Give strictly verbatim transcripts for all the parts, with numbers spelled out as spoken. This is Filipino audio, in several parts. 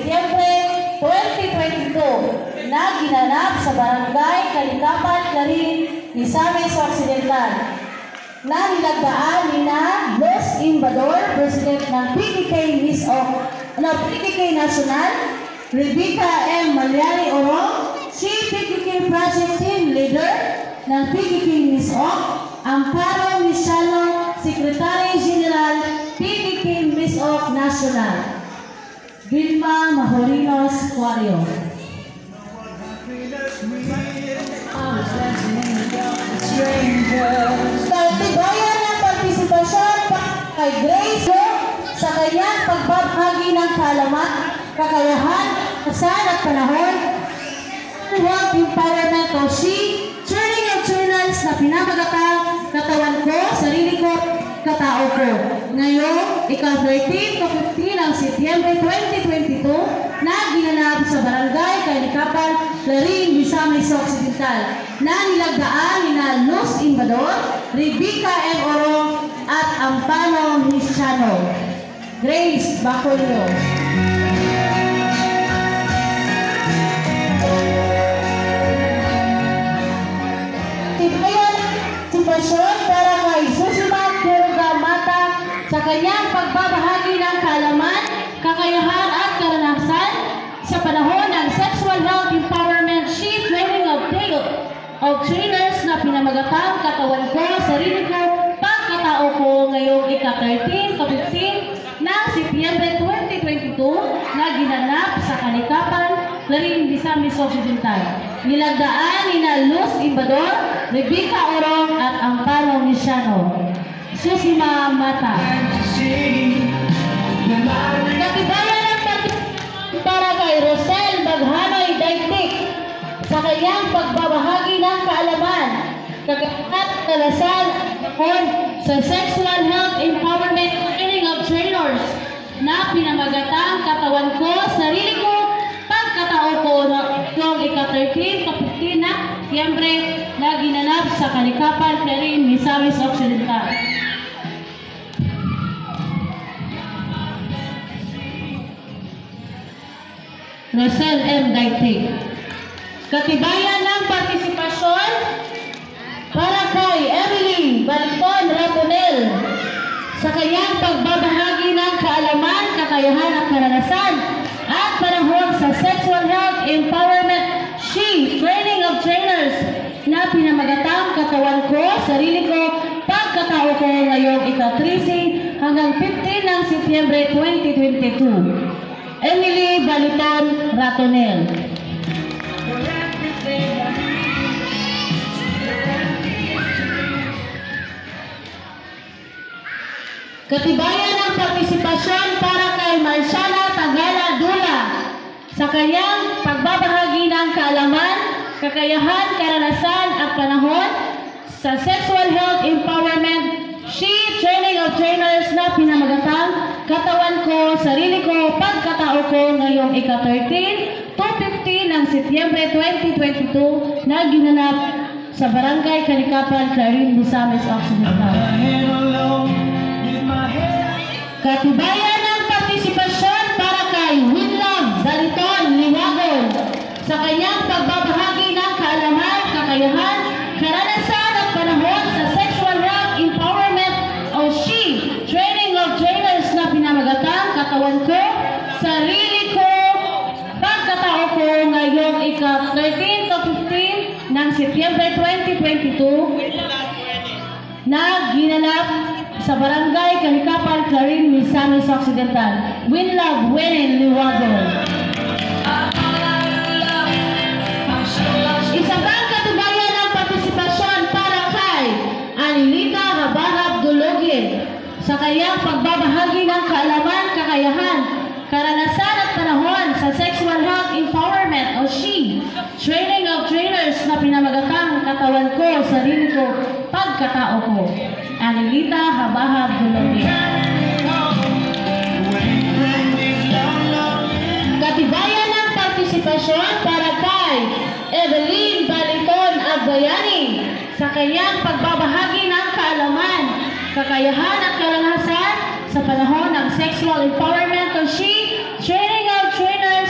Setyembre twenty twenty-two na ginanap sa Barangay Kalikapan, Clarin, Misamis Occidental na nilagdaan ni na Los Imbador, President ng P K K Miss O, no, P K K National, Rebecca M. Malyari Orong, si P K K Project Team Leader ng P K K Miss O, Amparo Michalo, Secretary General, P K K Miss O National, Vilma Mahorinos Cuario. Kaltibayan ng partisipasyon kay Grace sa kanyang pagbabahagi ng kaalaman, kakayahan, kasan at panahon, Health Empowerment o S H I, Turning of Journals na pinamagatang katawan ko, sarili ko, katao ko. Ngayon, ika-thirteen to fifteen ng Setyembre twenty twenty-two na ginanap sa Barangay Kalikapan, Clarin, Misamis Occidental na nilagdaan ni na Luz Imbador, Rebecca M. Orong at Ampano Michano. Grace Bacolio. Tibayan sitwasyon para kay Susimat Keruga Mata sa kanyang pagbabahagi ng kaalaman, kakayahan at karanasan sa panahon ng Sexual Health Empowerment Sheet Training of Tale of Trainers na pinamagatang katawan ko, sarili ko, pagkatao ko ngayong ika-thirteen to fifteen ng Setyembre twenty twenty-two na ginanap sa Kalikapan, Clarin, Misamis Occidental. Nilagdaan ni na Luz Imbador, Rebecca Orong at Amparo Michano. Susima Mata. Katibayan ng para kay Rosel Maghanoy Daigdik sa kanyang pagbabahagi ng kaalaman, kakayahan, karanasan sa Sexual Health Empowerment Training of Trainers na pinamagatang katawan ko, sarili ko, pagkatao ko noong ika-thirteen to fifteen na Setyembre na ginanap sa Kalikapan, Clarin, Misamis Occidental. Rosel M. Daigdik. Katibayan ng partisipasyon para kay Emily Baliton Ratonel sa kanyang pagbabahagi ng kaalaman, kakayahan at karanasan at panahon sa Sexual Health Empowerment S H I Training of Trainers na pinamagatang katawan ko, sarili ko, pagkatao ko ngayong ika-thirteen hanggang fifteen ng Setyembre twenty twenty-two. Emily Baliton Ratonel. Katibayan ng partisipasyon para kay Marciana Tagala Dula sa kanyang pagbabahagi ng kaalaman, kakayahan, karanasan at panahon sa Sexual Health Empowerment S H I Training of Trainers na pinamagatang katawan ko, sarili ko, pagkatao ko ngayong ika-thirteen to fifteen ng Setyembre twenty twenty-two na ginanap sa Barangay Kalikapan, Clarin, Misamis Occidental. Katibayan ng partisipasyon para kay Winlove Baliton Liwagon sa kanyang pagbabahagi ng kaalaman, kakayahan, karanasan at panahon sa Sexual Health Empowerment o S H I Training of Trainers na pinamagatang katawan ko, sarili ko, pagkatao ko ngayong ika-thirteen to fifteen ng Setyembre twenty twenty-two na ginanap sa Barangay Kalikapan, Clarin, Misamis Occidental. Winlove Wenen Liwagon. Isa pang katibayan ng partisipasyon para kay Anilita Habahab Dulogin sa kanyang pagbabahagi ng kaalaman, kakayahan, karanasan at panahon sa Sexual Health Empowerment o S H I Training of Trainers na pinamagatang katawan ko, sarili ko, pagkatao ko. Anilita Habahab Dulogin. Katibayan ng partisipasyon para kay Evelyn Baliton Agbayani sa kanyang pagbabahagi ng kaalaman, kakayahan at karanasan sa panahon ng Sexual Empowerment o S H I Training of Trainers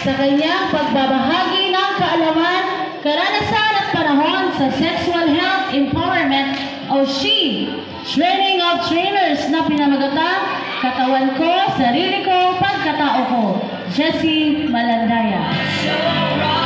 sa kanyang pagbabahagi ng kaalaman, karanasan at panahon sa sexual health empowerment o S H E Training of Trainers na pinamagatang Katawan Ko, Sarili Ko, Pagkatao Ko. Jessie Malandaya.